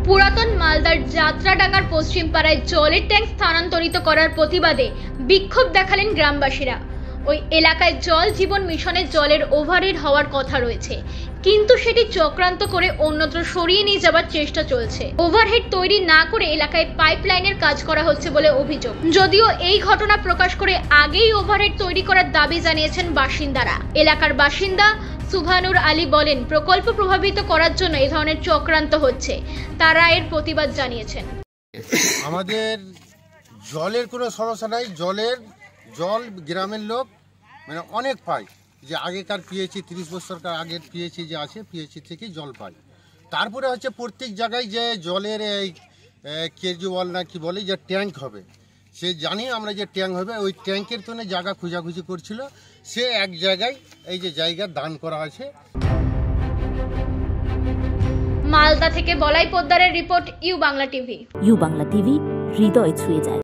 পুরাতন মালদার যাত্রাডাঙ্গার পশ্চিম পাড়ায় জলের ট্যাঙ্ক স্থানান্তরিত করার প্রতিবাদে বিক্ষোভ দেখালেন গ্রামবাসীরা। ওই এলাকায় জল জীবন মিশনের জলের ওভারহেড হওয়ার কথা রয়েছে, কিন্তু সেটি চক্রান্ত করে অন্যত্র সরিয়ে নিয়ে যাবার চেষ্টা চলছে। ওভারহেড তৈরি না করে এলাকায় পাইপলাইনের কাজ করা হচ্ছে বলে অভিযোগ। যদিও এই ঘটনা প্রকাশ করে আগেই ওভারহেড তৈরি করার দাবি জানিয়েছেন বাসিন্দারা। এলাকার বাসিন্দা সুবহানুর আলী বলেন, প্রকল্প প্রভাবিত করার জন্য এই ধরনের চক্রান্ত হচ্ছে। তারা এর প্রতিবাদ জানিয়েছেন। আমাদের জলের কোনো সমস্যা নাই। জল গ্রামের লোক মানে অনেক পায়, যে আগেকার পিএইচি 30 বছরকার আগের পিএইচি যে আছে, পিএইচি থেকে জল পায়। তারপরে হচ্ছে প্রত্যেক জায়গায় যে জলের এই কেজরিওয়াল না কি বলে যে ট্যাঙ্ক হবে, সে জানি আমরা যে ট্যাঙ্ক হবে, ওই ট্যাঙ্কের জন্য জায়গা খোঁজাখুঁজি করছিল। সে এক জায়গায় এই যে জায়গা দান করা আছে। মালদা থেকে বলাই পোদ্দারের report, U Bangla TV. U Bangla TV, হৃদয় ছুঁয়ে যায়।